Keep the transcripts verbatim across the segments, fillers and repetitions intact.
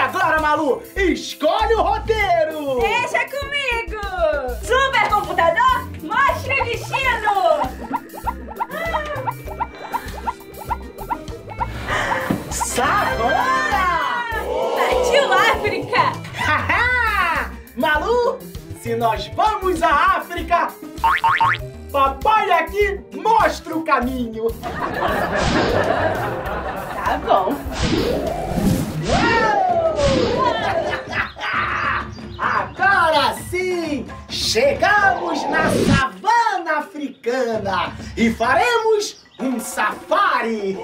agora, Malu, escolhe o roteiro! Deixa comigo! Supercomputador, mostre o destino! Savana! Partiu África! Haha! Malu, se nós vamos à África, papai aqui mostra o caminho! Tá bom. Agora sim, chegamos na savana africana e faremos um safari.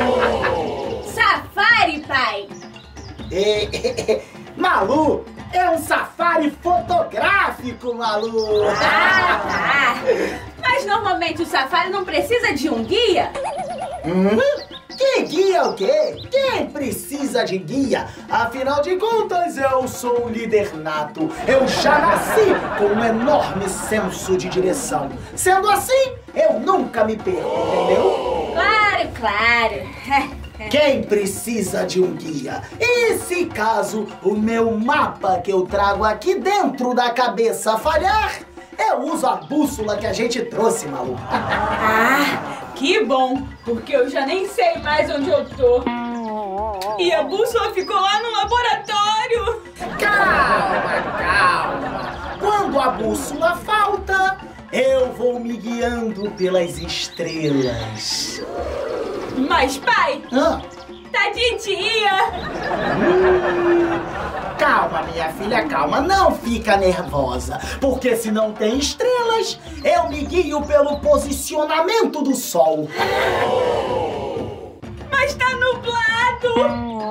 Safari, pai! É, é, é, Malu, é um safari fotográfico, Malu. Ah, tá. Mas normalmente o safari não precisa de um guia? Hum? Que guia o quê? Quem precisa de guia? Afinal de contas, eu sou um líder nato. Eu já nasci com um enorme senso de direção. Sendo assim, eu nunca me perco, entendeu? Claro, claro. Quem precisa de um guia? E se caso o meu mapa que eu trago aqui dentro da cabeça falhar, eu uso a bússola que a gente trouxe, Malu. Ah, que bom, porque eu já nem sei mais onde eu tô. E a bússola ficou lá no laboratório. Calma, calma. Quando a bússola falta, eu vou me guiando pelas estrelas. Mas, pai, Hã? tá de dia. Hum, calma, minha filha, calma. Não fica nervosa, porque se não tem estrelas, eu me guio pelo posicionamento do sol. Mas tá nublado.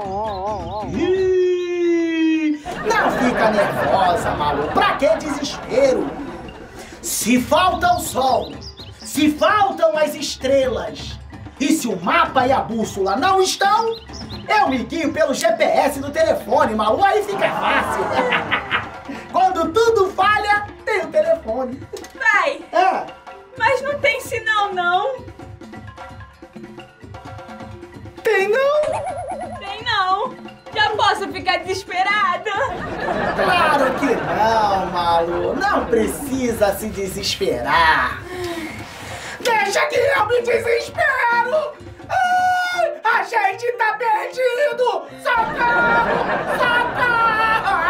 Ih, não fica nervosa, Malu. Pra que desespero? Se falta o sol, se faltam as estrelas, e se o mapa e a bússola não estão, eu me guio pelo G P S do telefone, Malu, aí fica fácil. Quando tudo falha, tem o telefone. Pai, É. mas não tem sinal, não. Tem não? Tem não. Já posso ficar desesperada? Claro que não, Malu. Não precisa se desesperar. Deixa que eu me desespero! Ai, a gente tá perdido! Socorro! Socorro!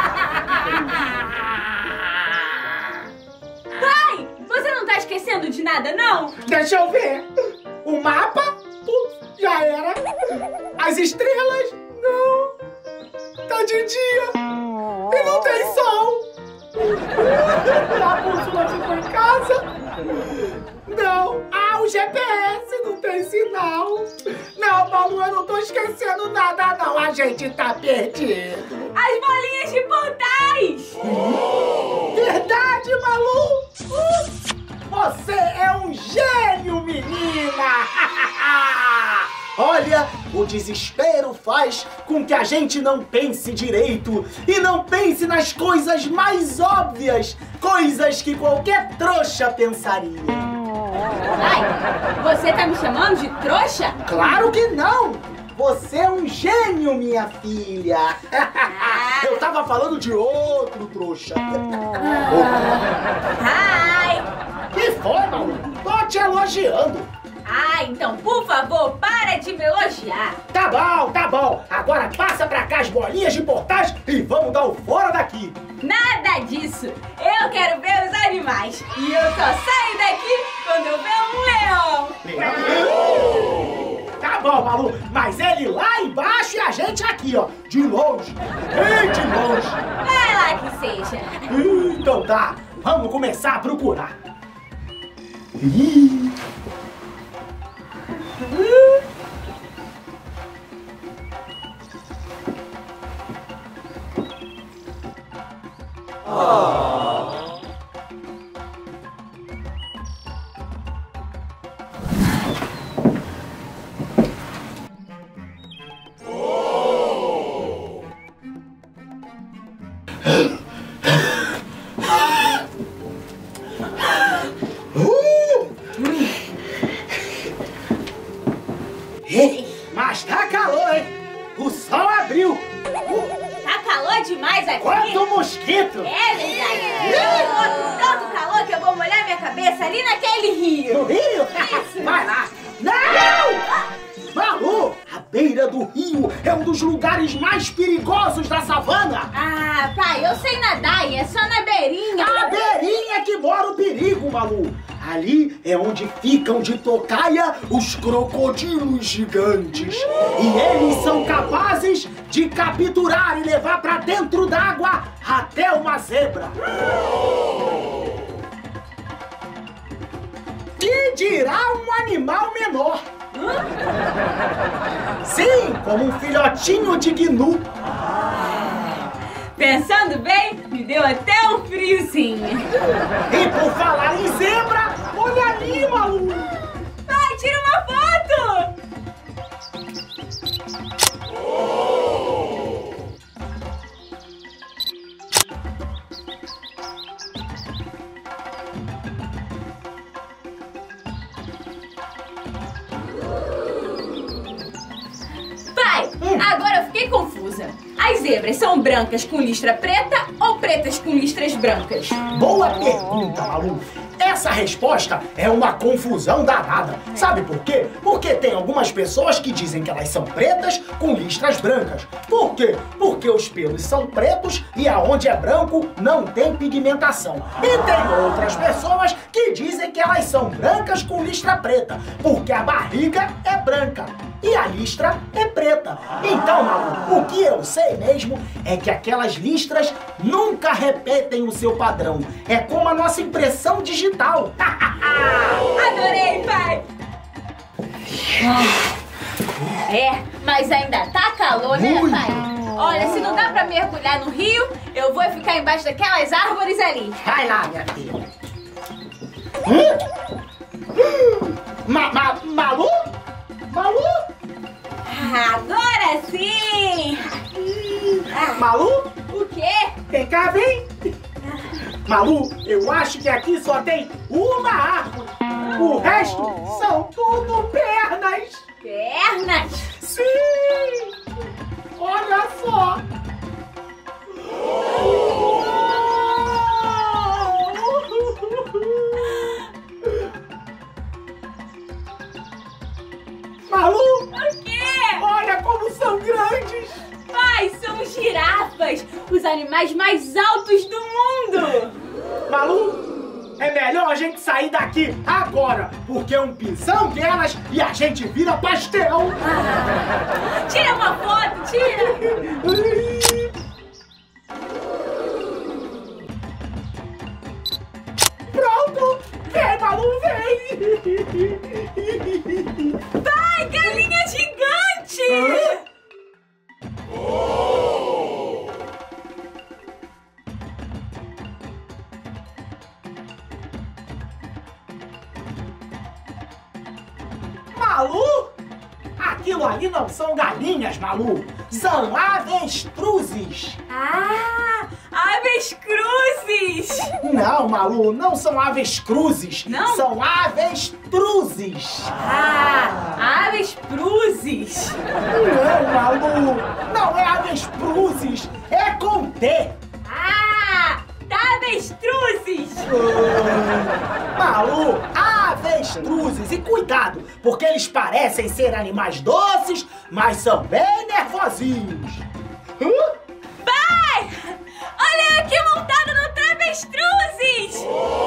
Pai, você não tá esquecendo de nada, não? Deixa eu ver. O mapa? Putz, já era. As estrelas? Não. Tá de dia. E não tem sol. A bússola ficou em casa. Não. Ah, o G P S não tem sinal. Não, Malu, eu não tô esquecendo nada, não. A gente tá perdido. As bolinhas de portais! Verdade, Malu? Você é um gênio, menina! Olha, o desespero faz com que a gente não pense direito e não pense nas coisas mais óbvias, coisas que qualquer trouxa pensaria. Ai, você tá me chamando de trouxa? Claro que não! Você é um gênio, minha filha! Eu tava falando de outro trouxa. Ai! Que foi, Malu? Tô te elogiando. Ah, então, por favor, para de me elogiar. Tá bom, tá bom. Agora passa pra cá as bolinhas de portais e vamos dar o fora daqui. Nada disso. Eu quero ver os animais. E eu só saio daqui quando eu ver um leão. Leão? Tá bom, Malu, mas ele lá embaixo e a gente aqui, ó. De longe. Bem de longe. Vai lá que seja. Então tá, vamos começar a procurar. Ih. Mas tá calor, hein? O sol abriu. Tá demais aqui. Quanto mosquito! É verdade. Eu tô com tanto calor que eu vou molhar minha cabeça ali naquele rio. No rio? Isso. Vai lá! Não! Malu, a beira do rio é um dos lugares mais perigosos da savana. Ah, pai, eu sei nadar e é só na beirinha. A beirinha que mora o perigo, Malu. Ali é onde ficam de tocaia os crocodilos gigantes. E eles são capazes de capturar e levar pra dentro d'água até uma zebra. Que dirá um animal menor? Sim, como um filhotinho de gnu. Pensando bem, me deu até um friozinho. E por falar em zebra, olha ali, Malu. Pai, tira uma foto! Pai, agora eu fiquei confusa. As zebras são brancas com listra preta ou pretas com listras brancas? Boa pergunta, Malu. Essa resposta é uma confusão danada. Sabe por quê? Porque tem algumas pessoas que dizem que elas são pretas com listras brancas. Por quê? Porque os pelos são pretos e aonde é branco não tem pigmentação. E tem outras pessoas que dizem que elas são brancas com listra preta, porque a barriga é branca e a listra é preta. Então, Malu, o que eu sei mesmo é que aquelas listras nunca repetem o seu padrão. É como a nossa impressão digital. Adorei, pai! É, mas ainda tá calor, né, Ui. pai? Olha, se não dá pra mergulhar no rio, eu vou ficar embaixo daquelas árvores ali. Vai lá, minha filha. Hum? Hum? Ma, ma, Malu? Malu? Agora sim! Ah, Malu? o quê? Vem cá, vem. Malu, eu acho que aqui só tem uma árvore. O resto são tudo pernas. Pernas? Sim! Olha só! Malu! O quê? Olha como são grandes! Pai, são girafas, os animais mais altos do mundo! Malu, é melhor a gente sair daqui agora, porque um pisão delas e a gente vira pastel! Ah, tira uma foto, tira! Pronto! Vem, Malu, vem! Pai, galinha gigante! Hã? Malu? Aquilo ali não são galinhas, Malu. São avestruzes. Ah, avestruzes! Não, Malu, não são avestruzes. Não? São avestruzes. Ah, avestruzes! Não, Malu, não é avestruzes, é com T. Ah, tá avestruzes! Ah, Malu, avestruzes. E cuidado, porque eles parecem ser animais doces, mas são bem nervosinhos. Hã? Pai! Olha eu aqui montado no travestruzes!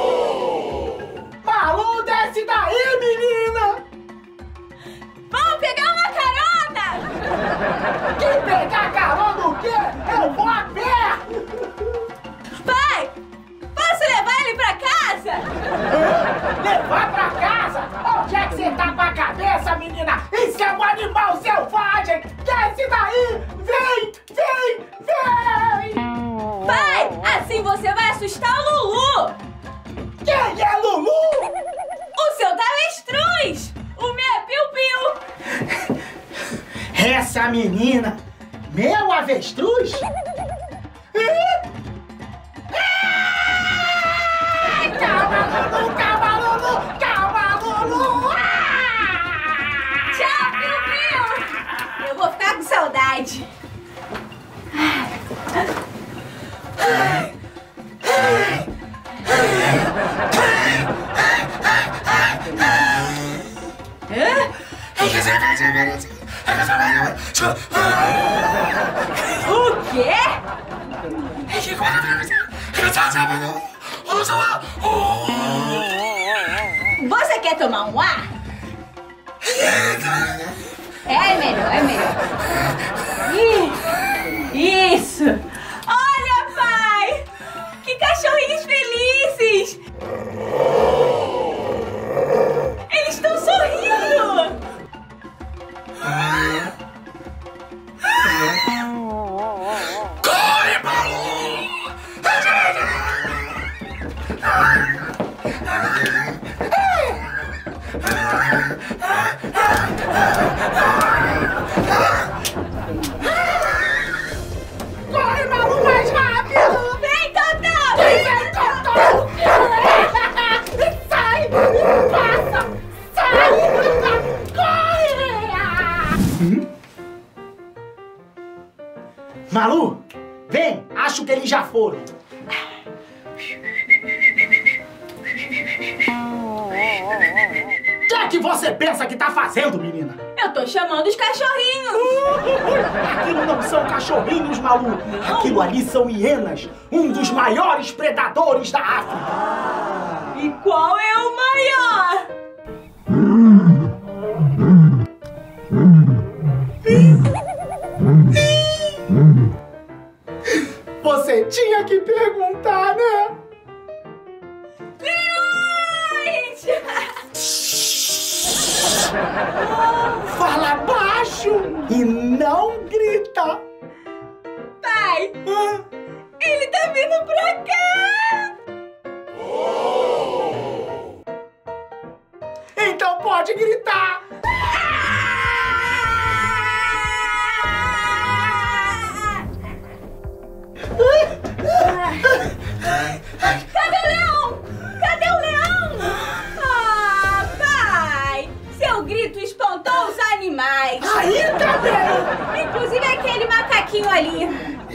Malu, desce daí, menina! Vamos pegar uma carona! Que pegar carona o quê? Eu vou a pé! Pai! Posso levar ele pra casa? Hã? Levar pra casa? Onde é que você tá com a cabeça, menina? Isso é um animal selvagem! Desce daí! Vem! Vem! Vem! Pai! Assim você vai assustar o Lulu! Quem é Lulu? O seu avestruz! O meu é Piu-Piu! Essa menina, meu avestruz? Ai, calma, Lulu, calma, Lulu, calma, Lulu! Ah! Tchau, Piu-Piu! Eu vou ficar com saudade. O quê? Você quer tomar um ar? É melhor, é melhor. Isso! Olha, pai! Que cachorrinhos felizes! Eles estão sorrindo! Corre, Malu! Corre, Malu, mais rápido! Vem, Totó! Vem, Totó! Sai! Passa! Sai! Corre! Hum? Malu, vem! Acho que eles já foram. O que é que você pensa que tá fazendo, menina? Eu tô chamando os cachorrinhos! Aquilo não são cachorrinhos, Malu! Aquilo ali são hienas, um dos maiores predadores da África! E qual é o maior? Você tinha que perguntar, né? Leões! Fala baixo e não grita! Pai, ele tá vindo pra cá! Então pode gritar! Cadê o leão? Cadê o leão? Ah, pai! Seu grito espantou os animais! Ainda bem! Inclusive aquele macaquinho ali!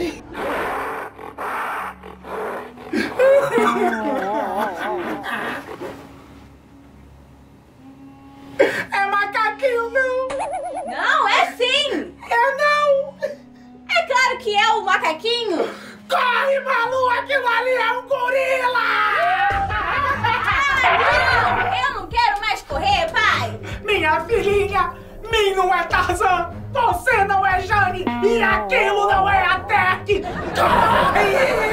É macaquinho, não! Não, é sim! É não! É claro que é o macaquinho! Corre, Malu! Aquilo ali é um gorila! Ah, não! Eu não quero mais correr, pai! Minha filhinha, Min não é Tarzan, você não é Jane e aquilo não é a Terk! Corre!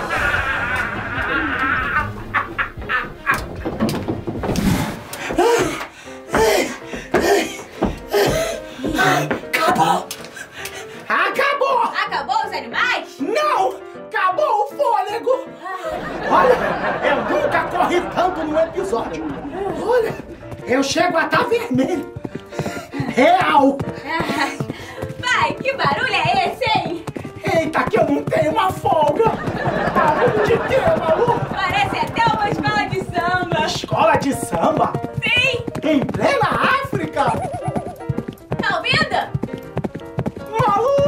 Acabou! Acabou! Acabou os animais? Não! Acabou o fôlego! Olha, eu nunca corri tanto num episódio. Olha, eu chego a estar vermelho. Real! Ai, pai, que barulho é esse, hein? Eita, que eu não tenho uma folga! Barulho de quê, Malu? Parece até uma escola de samba! Escola de samba? Sim! Em plena África? Tá ouvindo? Malu!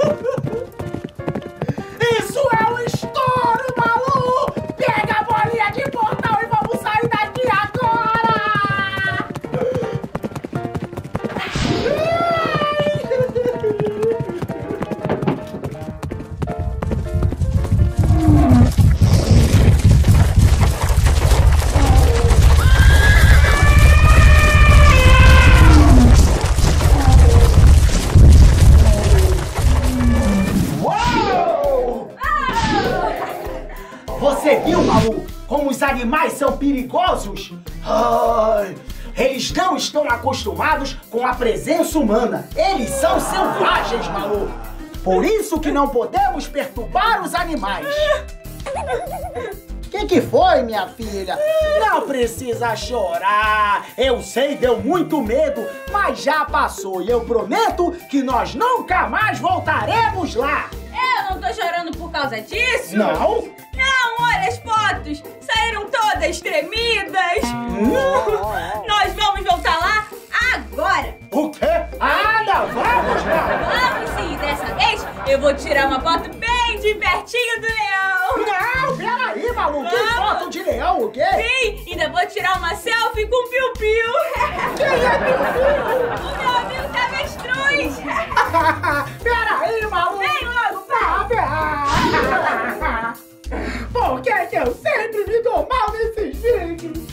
Isso é um estouro, Malu! Pega a bolinha de portal e vamos sair daqui agora! Você viu, Malu, como os animais são perigosos? Ai, eles não estão acostumados com a presença humana. Eles são selvagens, Malu. Por isso que não podemos perturbar os animais. O que, que foi, minha filha? Não precisa chorar. Eu sei, deu muito medo, mas já passou. E eu prometo que nós nunca mais voltaremos lá. Eu não tô chorando por causa disso? Não? Não, olha as fotos! Saíram todas tremidas! Nós vamos voltar lá agora! O quê? Ah, não, vamos não! Vamos sim! Dessa vez eu vou tirar uma foto bem de pertinho do leão! Não, peraí, Malu! Que Vamos. foto de leão, o quê? Sim! Ainda vou tirar uma selfie com o Piu Piu! Quem é Piu Piu? O meu amigo tá mexendo! fiz. Peraí, maluco. Vem logo, pai. Por que que eu sempre me dou mal nesses vídeos?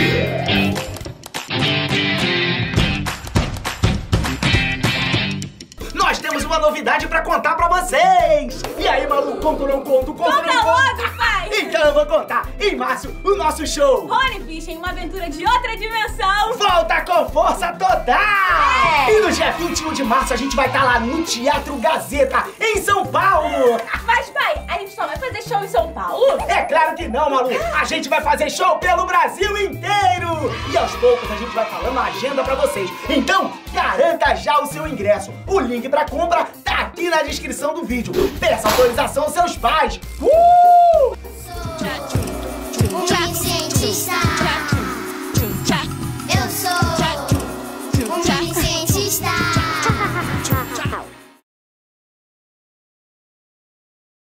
Nós temos uma novidade pra contar pra vocês! E aí, maluco, conto ou não conto? Conto ou não Conta conto? logo, pai! Então eu vou contar! Em março, o nosso show! Rony Fish em uma aventura de outra dimensão! Volta com força total! É. E no dia vinte e um de março a gente vai estar lá no Teatro Gazeta, em São Paulo! Mas, pai, a gente só vai fazer show em São Paulo? É claro que não, maluco! A gente vai fazer show pelo Brasil inteiro! E aos poucos a gente vai falando a agenda pra vocês. Então, garanta já o seu ingresso. O link pra compra tá aqui na descrição do vídeo. Peça autorização aos seus pais.